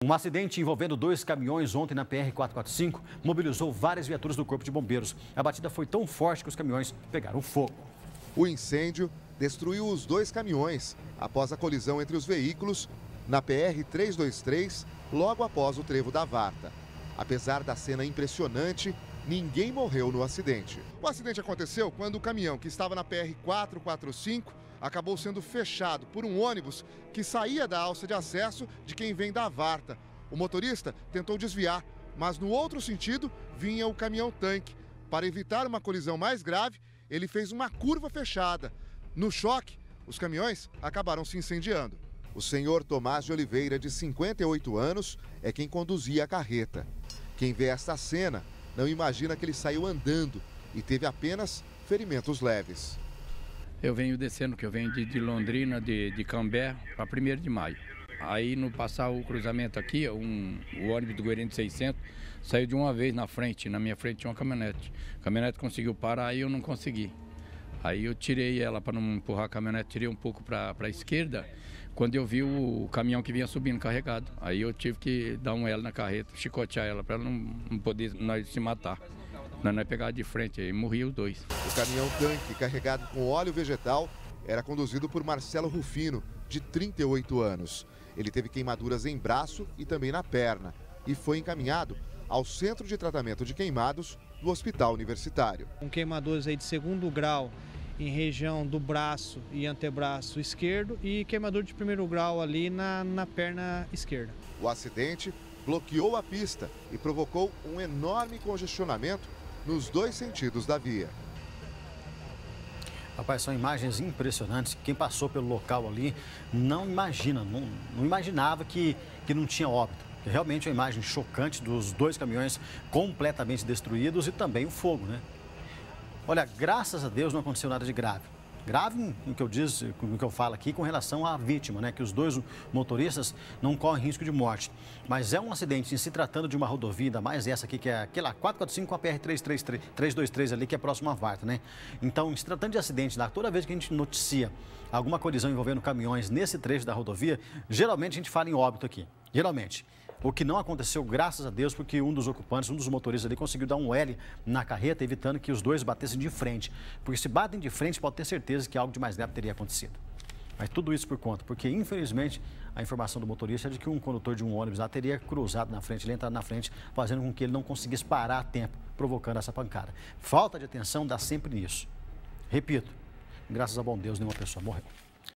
Um acidente envolvendo dois caminhões ontem na PR-445 mobilizou várias viaturas do Corpo de Bombeiros. A batida foi tão forte que os caminhões pegaram fogo. O incêndio destruiu os dois caminhões após a colisão entre os veículos na PR-323, logo após o trevo da Varta. Apesar da cena impressionante, ninguém morreu no acidente. O acidente aconteceu quando o caminhão que estava na PR-445 acabou sendo fechado por um ônibus que saía da alça de acesso de quem vem da Varta. O motorista tentou desviar, mas no outro sentido vinha o caminhão-tanque. Para evitar uma colisão mais grave, ele fez uma curva fechada. No choque, os caminhões acabaram se incendiando. O senhor Tomás de Oliveira, de 58 anos, é quem conduzia a carreta. Quem vê esta cena não imagina que ele saiu andando e teve apenas ferimentos leves. Eu venho descendo, que eu venho de Londrina, de Cambé, para 1º de maio. Aí, no passar o cruzamento aqui, o ônibus do Goiânia 600 saiu de uma vez na frente. Na minha frente tinha uma caminhonete. A caminhonete conseguiu parar, aí eu não consegui. Aí eu tirei ela para não empurrar a caminhonete, tirei um pouco para a esquerda, quando eu vi o caminhão que vinha subindo carregado. Aí eu tive que dar um L na carreta, chicotear ela para ela não poder nós se matar. Nós pegar de frente, aí morria os dois. O caminhão-tanque carregado com óleo vegetal era conduzido por Marcelo Rufino, de 38 anos. Ele teve queimaduras em braço e também na perna e foi encaminhado ao Centro de Tratamento de Queimados do Hospital Universitário. Com queimaduras aí de 2º grau em região do braço e antebraço esquerdo e queimadura de 1º grau ali na perna esquerda. O acidente bloqueou a pista e provocou um enorme congestionamento nos dois sentidos da via. Rapaz, são imagens impressionantes. Quem passou pelo local ali não imaginava que não tinha óbito. Realmente é uma imagem chocante dos dois caminhões completamente destruídos e também o fogo, né? Olha, graças a Deus não aconteceu nada de grave. Grave no que eu falo aqui com relação à vítima, né? Que os dois motoristas não correm risco de morte. Mas é um acidente, em se tratando de uma rodovia, ainda mais essa aqui, que é aquela 445 com a PR-323 ali, que é próximo à Varta, né? Então, se tratando de acidente lá, toda vez que a gente noticia alguma colisão envolvendo caminhões nesse trecho da rodovia, geralmente a gente fala em óbito aqui. Geralmente. O que não aconteceu, graças a Deus, porque um dos ocupantes, um dos motoristas ali, conseguiu dar um L na carreta, evitando que os dois batessem de frente. Porque se batem de frente, pode ter certeza que algo de mais grave teria acontecido. Mas tudo isso por conta, porque infelizmente a informação do motorista é de que um condutor de um ônibus lá teria cruzado na frente, ele entrado na frente, fazendo com que ele não conseguisse parar a tempo, provocando essa pancada. Falta de atenção dá sempre nisso. Repito, graças ao bom Deus, nenhuma pessoa morreu.